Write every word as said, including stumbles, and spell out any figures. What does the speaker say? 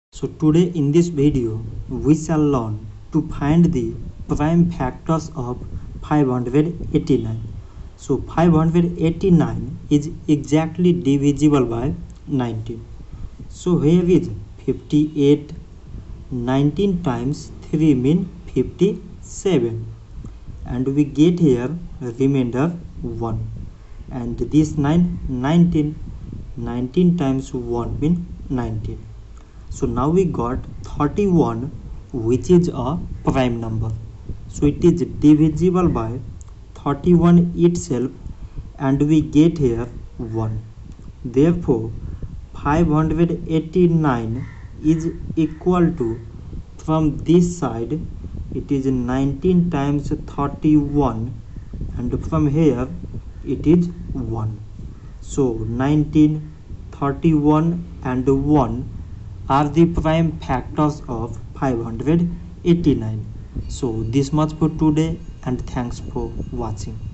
So today in this video we shall learn to find the prime factors of five hundred eighty-nine. So five hundred eighty-nine is exactly divisible by nineteen. So here is fifty-eight. nineteen times three mean fifty-seven, and we get here remainder one, and this nine nineteen. nineteen times one mean nineteen. So now we got thirty-one, which is a prime number. So it is divisible by thirty-one itself, and we get here one. Therefore five hundred eighty-nine is equal to, from this side it is nineteen times thirty-one, and from here it is one. So nineteen, thirty-one and one are the prime factors of five hundred eighty-nine. So this much for today, and thanks for watching.